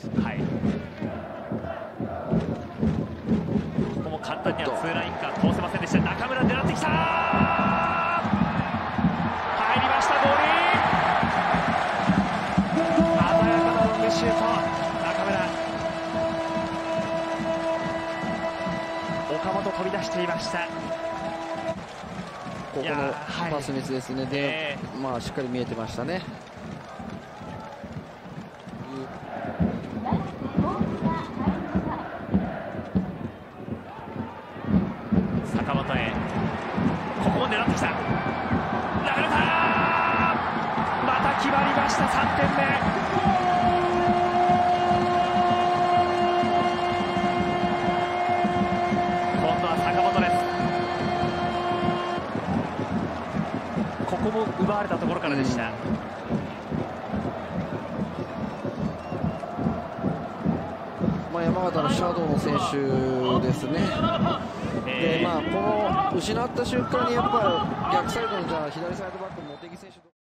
はい、ここも簡単にはツーラインか通せませんでした。中村狙ってきた、入りました、ゴールイン、鮮やかなロングシュート、中村、岡本飛び出していました。 ここのパスミスですね。で、まあしっかり見えてましたね。 坂本へ、ここも狙ってきた、流れた、また決まりました、3点目。今度は坂本です。ここも奪われたところからでした。 まあ山形のシャドウの選手ですね。でまあこの失った瞬間にやっぱり逆サイドのじゃあ左サイドバックの茂木選手。